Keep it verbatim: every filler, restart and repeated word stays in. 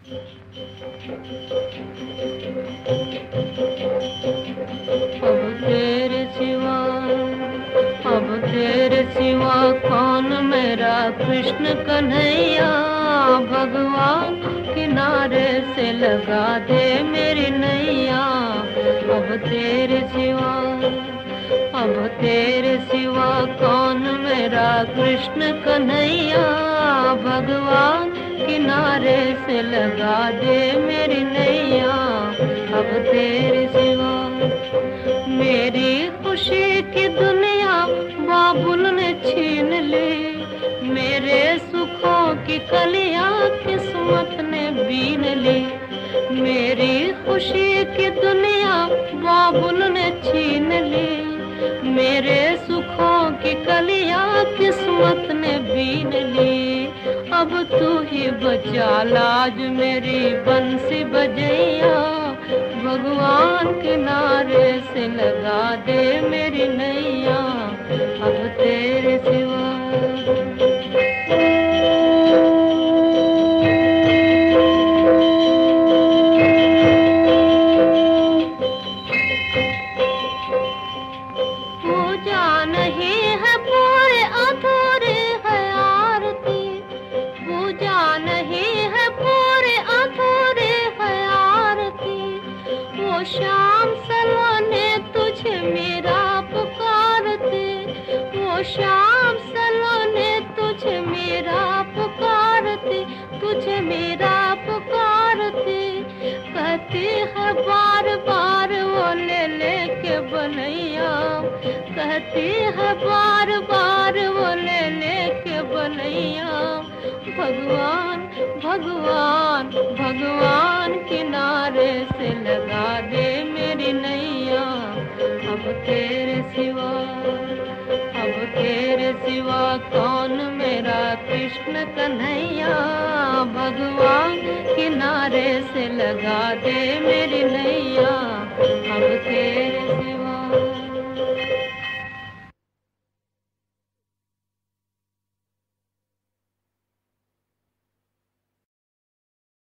अब तेरे सिवा, अब तेरे सिवा कौन मेरा कृष्ण कन्हैया। भगवान किनारे से लगा दे मेरी नैया। अब तेरे सिवा, अब तेरे सिवा कौन मेरा कृष्ण कन्हैया। भगवान किनारे से लगा दे मेरी नैया। अब तेरे सिवा मेरी खुशी की दुनिया बाबुल ने छीन ली। मेरे सुखों की कलियां किस्मत ने बीन ली। मेरी खुशी की दुनिया बाबुल ने छीन ली। मेरे सुखों की कलियां किस्मत ने बीन ली। अब तू ही बचा लाज मेरी बंसी बजैया। भगवान किनारे से लगा दे मेरी नैया। अब तेरे सिवा पूजा नहीं है पूरे अधूरे है आरती। पूजा नहीं है पूरे अधूरे है आरती। वो शाम सलोने तुझे मेरा पुकारते। वो शाम सलोने तुझे मेरा पुकारते। तुझे मेरा पुकारते। कहती है बार बार वो ले ले के बनैया। कहती है बार बार वो ले ले के बनैया। भगवान भगवान भगवान किनारे से लगा दे मेरी नैया। अब तेरे सिवा, अब तेरे सिवा कौन मेरा कृष्ण कन्हैया। भगवान किनारे से लगा दे मेरी नैया। अब तेरे